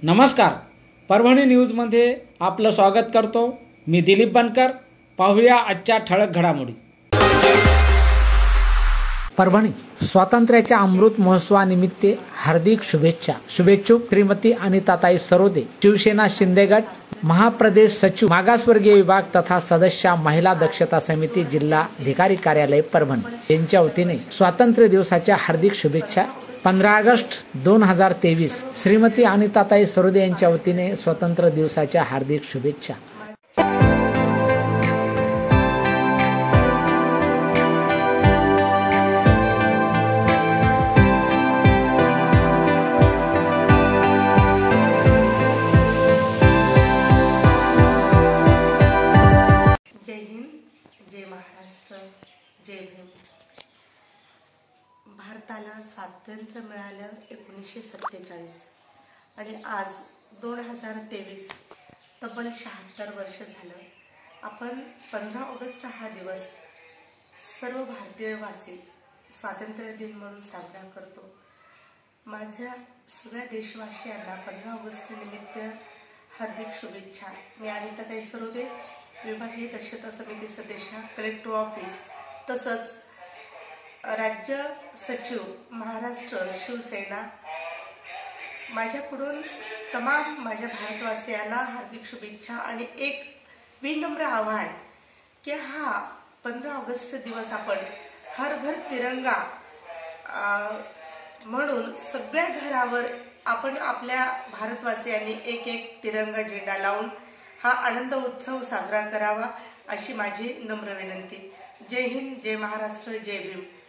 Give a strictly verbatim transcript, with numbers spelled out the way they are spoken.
नमस्कार, परभणी न्यूजमध्ये आपलं स्वागत करतो। मी दिलीप बनकर। पाहूया आजच्या ठळक घडामोडी। परभणी स्वातंत्र्याच्या अमृत महोत्सवानिमित्त हार्दिक शुभेच्छा। शुभेच्छुक श्रीमती अनिताताई सरोदे, शिवसेना शिंदे गट, महाप्रदेश सचिव, मागासवर्गीय विभाग तथा सदस्य, महिला दक्षता समिती, जिल्हा अधिकारी कार्यालय परभणी यांच्या वतीने स्वातंत्र्य दिवसाच्या हार्दिक शुभेच्छा। पंधरा ऑगस्ट दोन हजार तेवीस श्रीमती अनिताताई सरोदे यांच्या वतीने स्वातंत्र्य दिवसाच्या हार्दिक शुभेच्छा। जय हिंद, जय महाराष्ट्र, जय भीम। भारताला स्वातंत्र्य मिळालं एकोणीसशे सत्तेचाळीस आणि आज दोन हजार तेवीस तब्बल शहात्तर वर्ष झालं। आपण पंधरा ऑगस्ट हा दिवस सर्व भारतीयवासी स्वातंत्र्य दिन म्हणून साजरा करतो। माझ्या सगळ्या देशवासियांना पंधरा ऑगस्ट निमित्त हार्दिक शुभेच्छा। मी अनिताताई सरोदे, विभागीय दक्षता समिती सदस्य, कलेक्टर ऑफिस तसंच राज्य सचिव, महाराष्ट्र शिवसेना, माझ्याकडून तमाम माझ्या भारतवासियांना हार्दिक शुभेच्छा आणि एक विनम्र आव्हान की हा पंधरा ऑगस्ट दिवस आपण हर घर तिरंगा म्हणून सगळ्या घरावर आपण आपल्या भारतवासियांनी एक एक तिरंगा झेंडा लावून हा आनंद उत्सव साजरा करावा अशी माझी नम्र विनंती। जय हिंद, जय महाराष्ट्र, जय भीम।